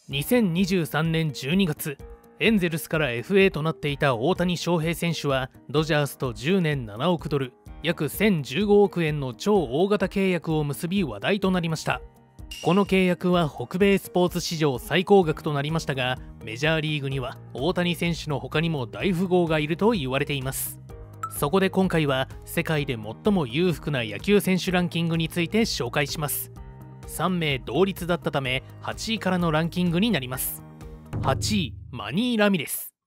2023年12月、エンゼルスから FA となっていた大谷翔平選手はドジャースと10年7億ドル、約1015億円の超大型契約を結び話題となりました。この契約は北米スポーツ史上最高額となりましたが、メジャーリーグには大谷選手の他にも大富豪がいると言われています。そこで今回は世界で最も裕福な野球選手ランキングについて紹介します。3名同率だったため8位からのランキングになります。8位、マニー・ラミレス。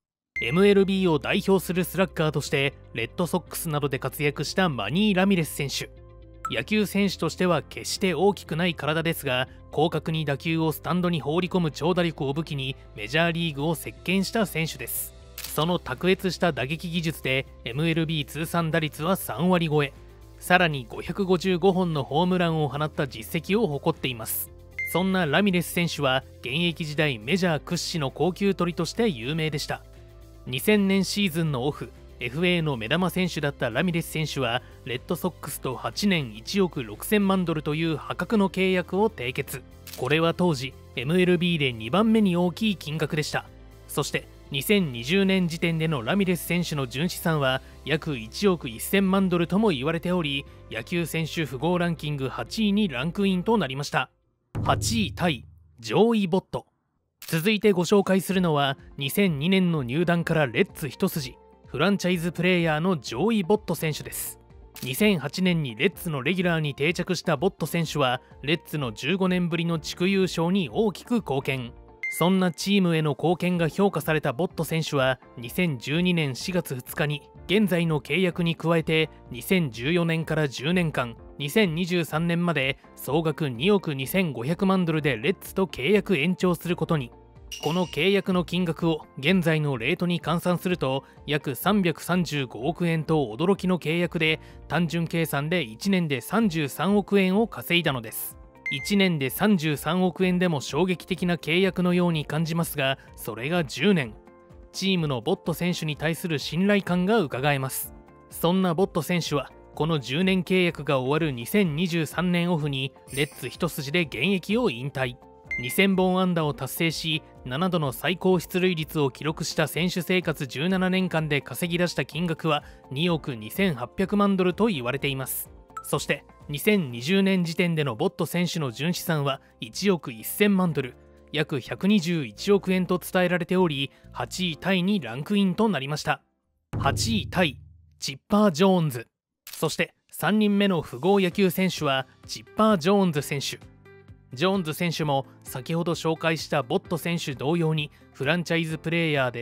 MLB を代表するスラッガーとしてレッドソックスなどで活躍したマニー・ラミレス選手。野球選手としては決して大きくない体ですが、広角に打球をスタンドに放り込む長打力を武器にメジャーリーグを席巻した選手です。その卓越した打撃技術で MLB 通算打率は3割超え、さらに555本のホームランを放った実績を誇っています。そんなラミレス選手は現役時代メジャー屈指の高級鳥として有名でした。2000年シーズンのオフ、FA の目玉選手だったラミレス選手はレッドソックスと8年1億6000万ドルという破格の契約を締結。これは当時 MLB で2番目に大きい金額でした。そして2020年時点でのラミレス選手の純資産は約1億1000万ドルとも言われており、野球選手富豪ランキング8位にランクインとなりました。8位タイ、ジョーイ・ボット。続いてご紹介するのは2002年の入団からレッツ一筋、フランチャイズプレーヤーのジョーイ・ボット選手です。2008年にレッツのレギュラーに定着したボット選手はレッツの15年ぶりの地区優勝に大きく貢献。そんなチームへの貢献が評価されたボット選手は2012年4月2日に現在の契約に加えて2014年から10年間、2023年まで総額2億2500万ドルでレッツと契約延長することに。この契約の金額を現在のレートに換算すると約335億円と驚きの契約で、単純計算で1年で33億円を稼いだのです。1年で33億円でも衝撃的な契約のように感じますが、それが10年。チームのボット選手に対する信頼感がうかがえます。そんなボット選手はこの10年契約が終わる2023年オフにレッツ一筋で現役を引退。2000本安打を達成し7度の最高出塁率を記録した選手生活17年間で稼ぎ出した金額は2億2800万ドルと言われています。そして2020年時点でのボット選手の純資産は1億1000万ドル、約121億円と伝えられており、8位タイにランクインとなりました。8位タイ、チッパー・ジョーンズ。そして3人目の富豪野球選手はチッパー・ジョーンズ選手。ジョーンズ選手も先ほど紹介したボット選手同様にフランチャイズプレーヤーで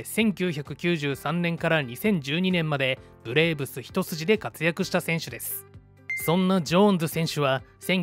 1993年から2012年までブレーブス一筋で活躍した選手です。そんなジョーンズ選手は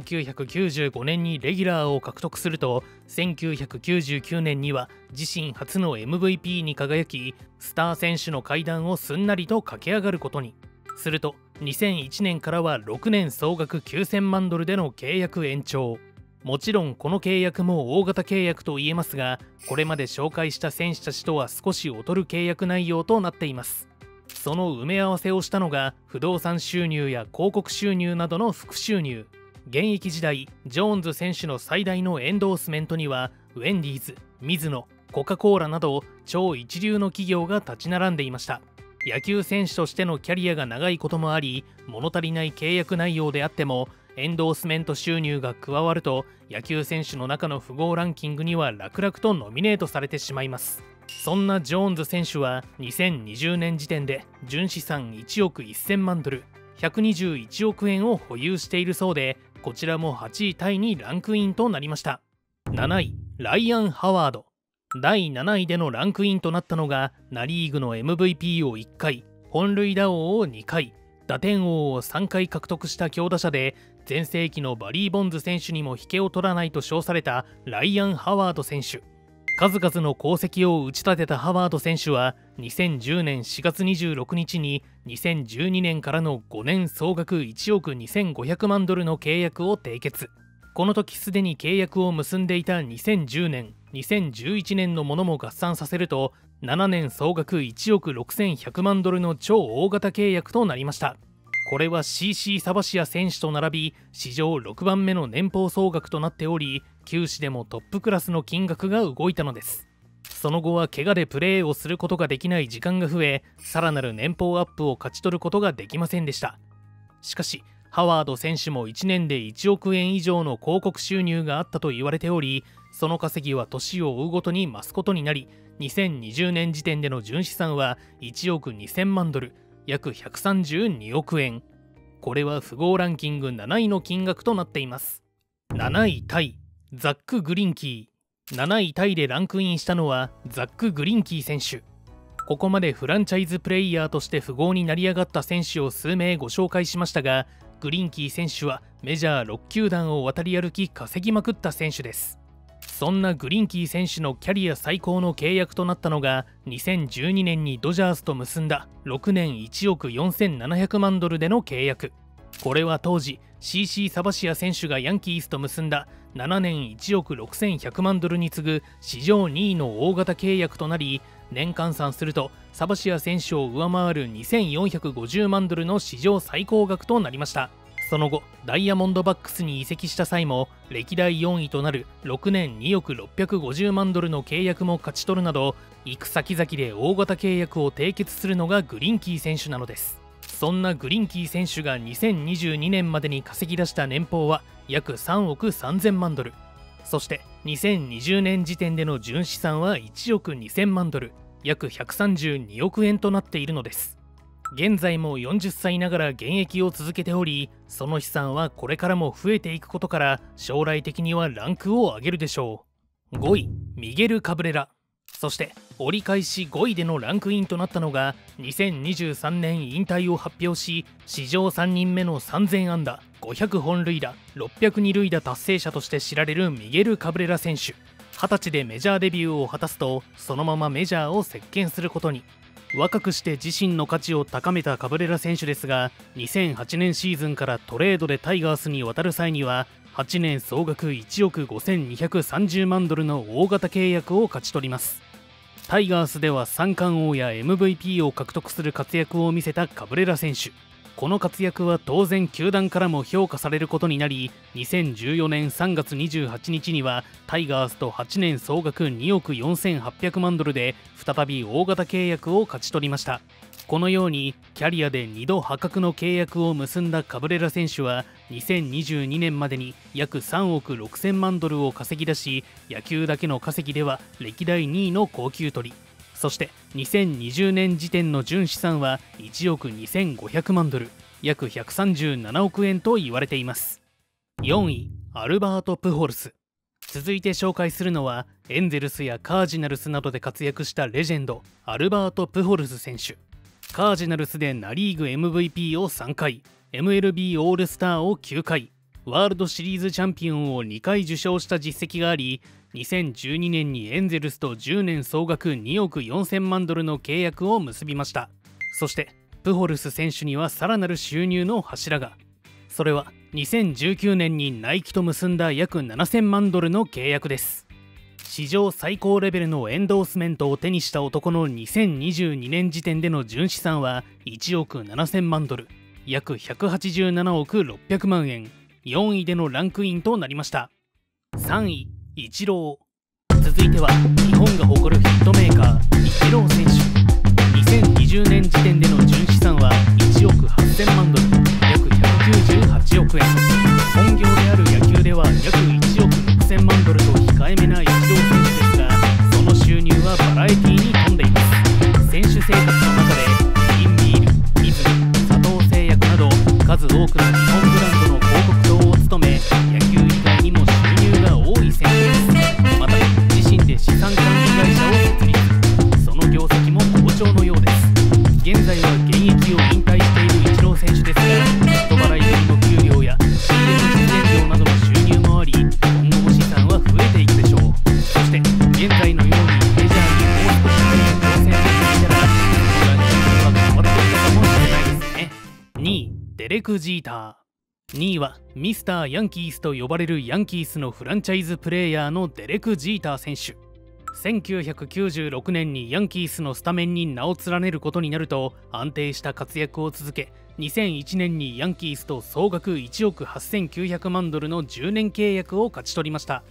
1995年にレギュラーを獲得すると、1999年には自身初の MVP に輝き、スター選手の階段をすんなりと駆け上がることに。すると2001年からは6年総額9000万ドルでの契約延長。もちろんこの契約も大型契約と言えますが、これまで紹介した選手たちとは少し劣る契約内容となっています。その埋め合わせをしたのが不動産収入や広告収入などの副収入。現役時代ジョーンズ選手の最大のエンドースメントにはウェンディーズ、ミズノ、コカ・コーラなど超一流の企業が立ち並んでいました。野球選手としてのキャリアが長いこともあり、物足りない契約内容であってもエンドースメント収入が加わると野球選手の中の富豪ランキングには楽々とノミネートされてしまいます。そんなジョーンズ選手は2020年時点で純資産1億1000万ドル、121億円を保有しているそうで、こちらも8位タイにランクインとなりました。7位、ライアン・ハワード。第7位でのランクインとなったのがナ・リーグの MVP を1回、本塁打王を2回、打点王を3回獲得した強打者で、全盛期のバリー・ボンズ選手にも引けを取らないと称されたライアン・ハワード選手。数々の功績を打ち立てたハワード選手は2010年4月26日に2012年からの5年総額1億2500万ドルの契約を締結。この時すでに契約を結んでいた2010年、2011年のものも合算させると7年総額1億6100万ドルの超大型契約となりました。これは CC サバシア選手と並び史上6番目の年俸総額となっており、 球史でもトップクラスの金額が動いたのです。その後は怪我でプレーをすることができない時間が増え、さらなる年俸アップを勝ち取ることができませんでした。しかしハワード選手も1年で1億円以上の広告収入があったと言われており、その稼ぎは年を追うごとに増すことになり、2020年時点での純資産は1億2000万ドル、約132億円。これは富豪ランキング7位の金額となっています。7位タイ、ザック・グリンキー。7位タイでランクインしたのはザック・グリンキー選手。ここまでフランチャイズプレイヤーとして富豪になり上がった選手を数名ご紹介しましたが、グリンキー選手はメジャー6球団を渡り歩き稼ぎまくった選手です。そんなグリンキー選手のキャリア最高の契約となったのが2012年にドジャースと結んだ6年1億4700万ドルでの契約。これは当時 CC サバシア選手がヤンキースと結んだ7年1億6100万ドルに次ぐ史上2位の大型契約となり、年換算するとサバシア選手を上回る2450万ドルの史上最高額となりました。その後ダイヤモンドバックスに移籍した際も歴代4位となる6年2億650万ドルの契約も勝ち取るなど、行く先々で大型契約を締結するのがグリンキー選手なのです。そんなグリンキー選手が2022年までに稼ぎ出した年俸は約3億3000万ドル。そして2020年時点での純資産は1億2000万ドル、約132億円となっているのです。現在も40歳ながら現役を続けており、その資産はこれからも増えていくことから将来的にはランクを上げるでしょう。5位、ミゲル・カブレラ。そして折り返し5位でのランクインとなったのが2023年引退を発表し、史上3人目の3000安打500本塁打600二塁打達成者として知られるミゲル・カブレラ選手。20歳でメジャーデビューを果たすと、そのままメジャーを席巻することに。若くして自身の価値を高めたカブレラ選手ですが、2008年シーズンからトレードでタイガースに渡る際には8年総額1億5230万ドルの大型契約を勝ち取ります。タイガースでは三冠王や MVP を獲得する活躍を見せたカブレラ選手。この活躍は当然球団からも評価されることになり、2014年3月28日にはタイガースと8年総額2億4800万ドルで再び大型契約を勝ち取りました。このようにキャリアで2度破格の契約を結んだカブレラ選手は2022年までに約3億6000万ドルを稼ぎ出し、野球だけの稼ぎでは歴代2位の高給取り。そして2020年時点の純資産は1億2500万ドル、約137億円と言われています。4位、アルバート・プホルス。続いて紹介するのはエンゼルスやカージナルスなどで活躍したレジェンド、アルバート・プホルス選手。カージナルスでナ・リーグ MVP を3回、MLB オールスターを9回、ワールドシリーズチャンピオンを2回受賞した実績があり、2012年にエンゼルスと10年総額2億4000万ドルの契約を結びました。そしてプホルス選手にはさらなる収入の柱が。それは2019年にナイキと結んだ約7000万ドルの契約です。史上最高レベルのエンドースメントを手にした男の2022年時点での純資産は1億7000万ドル、約187億600万円。4位でのランクインとなりました。3位、イチロー。続いては日本が誇るヒットメーカー、イチロー選手。2020年時点での純資産は1億8000万ドル、約198億円。本業である野球では約1億6000万ドルと控えめなイチロー選手ですが、その収入はバラエティに富んでいます。選手生活の中でキリンビール、イズム、佐藤製薬など数多くの日本ブランドの広告塔を務め、野球以外にも収入が多い選手です。また自身で資産管理会社を設立。その業績も好調のようです。現在は現役を引退しているイチロー選手ですが、人払い分の給料や CM 出演料などの収入もあり、今後も資産は増えていくでしょう。そして現在のようにメジャーにもう少し挑戦できたら、ランキングは変わっていたかもしれないですね。2位、デレク・ジーター。2位はミスターヤンキースと呼ばれるヤンキースのフランチャイズプレーヤーのデレク・ジーター選手。1996年にヤンキースのスタメンに名を連ねることになると安定した活躍を続け、2001年にヤンキースと総額1億8900万ドルの10年契約を勝ち取りました。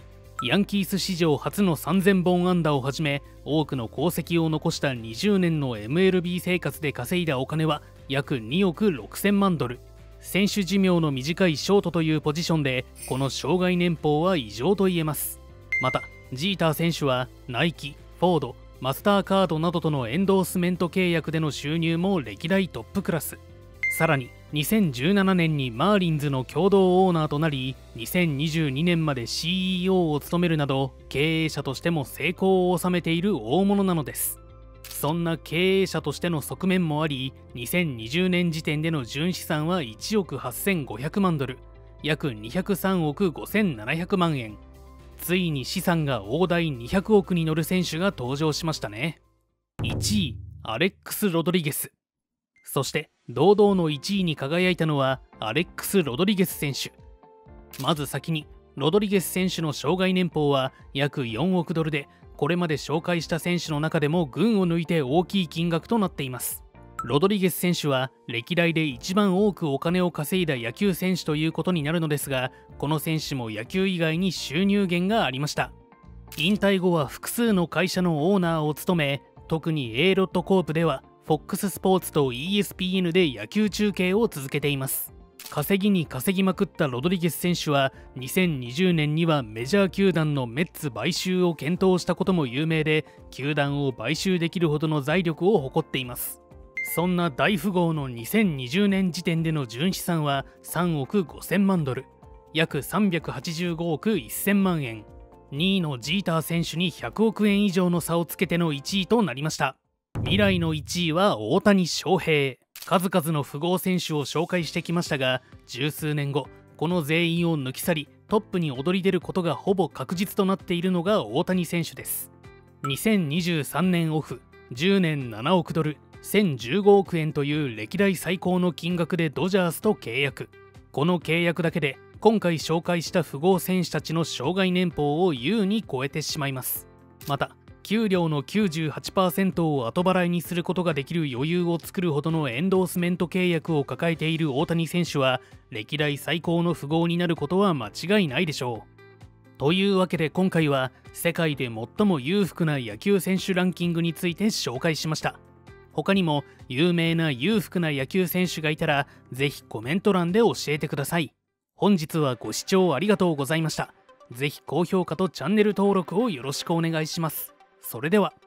ヤンキース史上初の3000本安打をはじめ多くの功績を残した20年の MLB 生活で稼いだお金は約2億6000万ドル。選手寿命の短いショートというポジションでこの生涯年俸は異常と言えます。またジーター選手はナイキ、フォード、マスターカードなどとのエンドースメント契約での収入も歴代トップクラス。さらに2017年にマーリンズの共同オーナーとなり、2022年まで CEO を務めるなど経営者としても成功を収めている大物なのです。そんな経営者としての側面もあり、2020年時点での純資産は1億8500万ドル、約203億5700万円。ついに資産が大台200億に乗る選手が登場しましたね。1位、アレックス・ロドリゲス。そして堂々の1位に輝いたのはアレックス・ロドリゲス選手。まず先にロドリゲス選手の生涯年俸は約4億ドルで、これまで紹介した選手の中でも群を抜いて大きい金額となっています。ロドリゲス選手は歴代で一番多くお金を稼いだ野球選手ということになるのですが、この選手も野球以外に収入源がありました。引退後は複数の会社のオーナーを務め、特に A ロットコープではFOX スポーツと ESPN で野球中継を続けています。稼ぎに稼ぎまくったロドリゲス選手は2020年にはメジャー球団のメッツ買収を検討したことも有名で、球団を買収できるほどの財力を誇っています。そんな大富豪の2020年時点での純資産は3億5000万ドル、約385億1000万円。2位のジーター選手に100億円以上の差をつけての1位となりました。未来の1位は大谷翔平。数々の富豪選手を紹介してきましたが、十数年後この全員を抜き去りトップに躍り出ることがほぼ確実となっているのが大谷選手です。2023年オフ、10年7億ドル、1015億円という歴代最高の金額でドジャースと契約。この契約だけで今回紹介した富豪選手たちの生涯年俸を優に超えてしまいます。また給料の 98% を後払いにすることができる余裕を作るほどのエンドースメント契約を抱えている大谷選手は歴代最高の富豪になることは間違いないでしょう。というわけで今回は世界で最も裕福な野球選手ランキングについて紹介しました。他にも有名な裕福な野球選手がいたらぜひコメント欄で教えてください。本日はご視聴ありがとうございました。ぜひ高評価とチャンネル登録をよろしくお願いします。それでは。